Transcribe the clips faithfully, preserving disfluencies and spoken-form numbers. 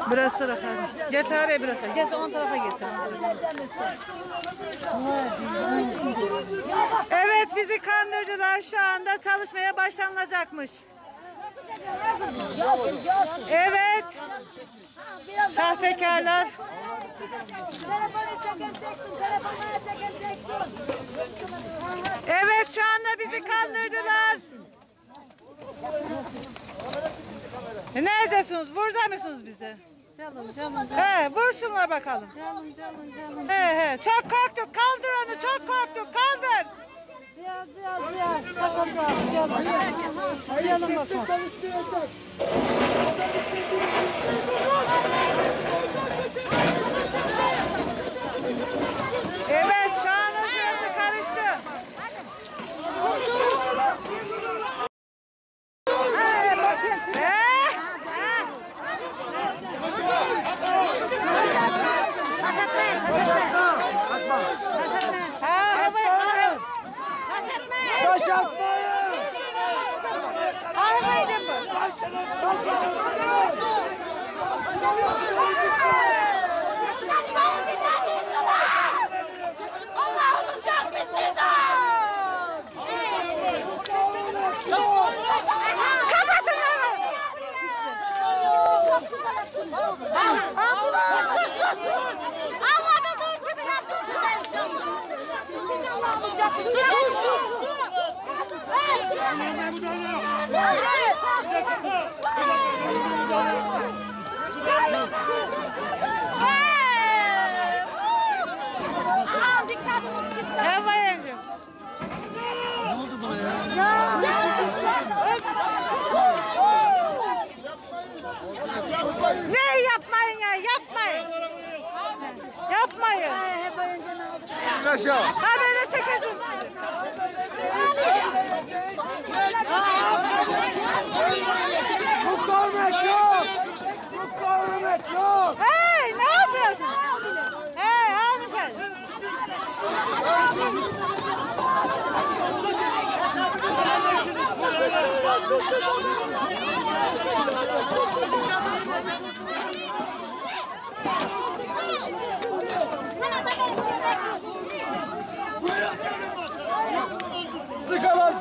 Burası rahat. Geç araya burası. Geç on tarafa geç. Evet, bizi kandırdılar, şu anda çalışmaya başlanacakmış. Evet. Sahtekarlar. Evet, şu anda bizi kandırdılar. Ne edeceksiniz? Vuracak mısınız bizi? Canım, canım, He, vursunlar bakalım. canım, canım, canım. He he, çok korktuk. Kaldır onu, çok korktuk. Kaldır. Biraz, biraz, biraz. Takacağım, canım. Canım bakalım. Evet, şu anda şurası karıştı. He, bakın. He. Taş atmayın! Arabaydı bu. Allah'ımız yok bizden! Kapatın onu. Sus sus sus! Allah bedir için bir yaptın size inşallah! İnşallah olacaksın! Sus sus sus! Ne bayıncım? Ne oldu buna ya? Ne yapmayın ya, yapmayın. Yapmayın. Aşağı. Ha, böyle çekeceğim sizi. Mukavemet yok! Mukavemet yok! Hey, ne yapıyorsun? Hey, al dışarı. Sıkalım!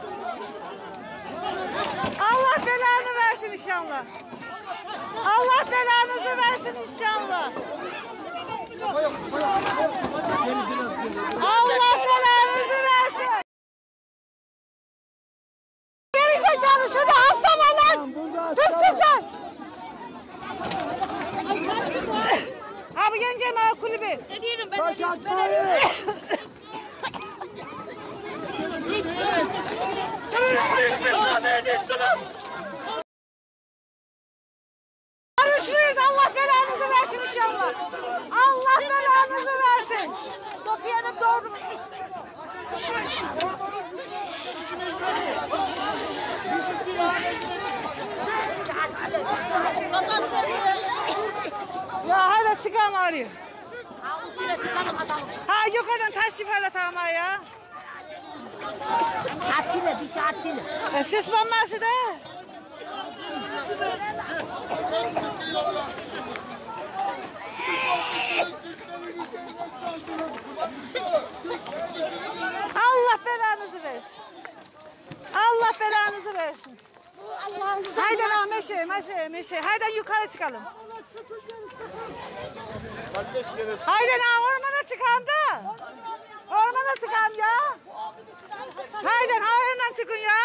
Allah belanı versin inşallah. Allah belanızı versin inşallah. Allah belanızı versin. Gerizekalı, şurada hasta var lan. Fıstıklar. Abi geleceğim ha kulübü. Ne diyorum ben? Taş atmayın! Barışlıyız, Allah belanızı versin inşallah. Allah belanızı versin. Dokuyanım doğru mu? Ya hadi çıkalım arıyor. Ha, yukarıdan taş şifreli ama ya. Atilla bir şey atilla. E, ses bombası da. Allah belanızı versin. Allah belanızı versin. Haydi lan meşe, meşe, meşe. Haydi yukarı çıkalım. Haydi lan ormana çıkalım da. Ormana çıkalım ya. Haydi haydi çıkın ya.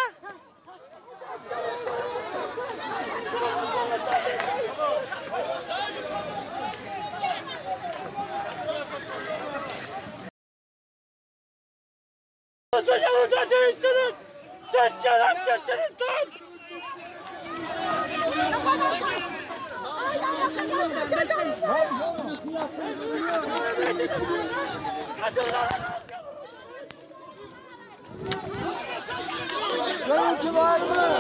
Yanında değilsiniz. Siz şerefsizsiniz lan. Görüntü var mı?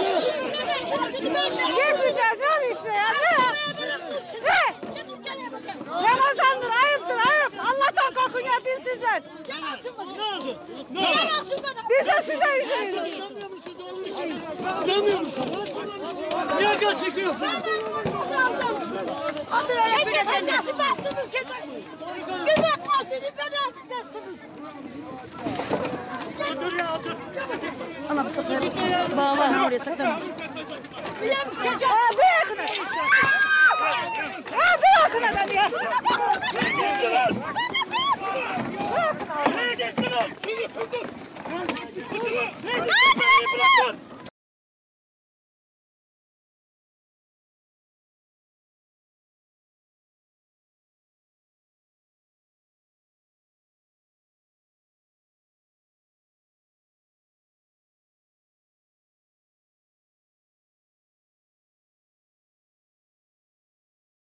Yetmeyeceğiz öyleyse ya. Ne? Ne? Ramazandır, ayıptır, ayıp. Allah'tan korkun ya dinsizler. Ne oldu? Ne oldu? Biz de size üzülüyoruz. Dönmüyor musun? Niye kaçırıyorsun? Çekil sesini bastınız çekil. Bir dakika seni beni atacaksınız. Dur ya dur. Allah bu sefer bağlar oraya saklan. Ha bırakın. Ha bırakın beni ya. Nereye geçtiniz?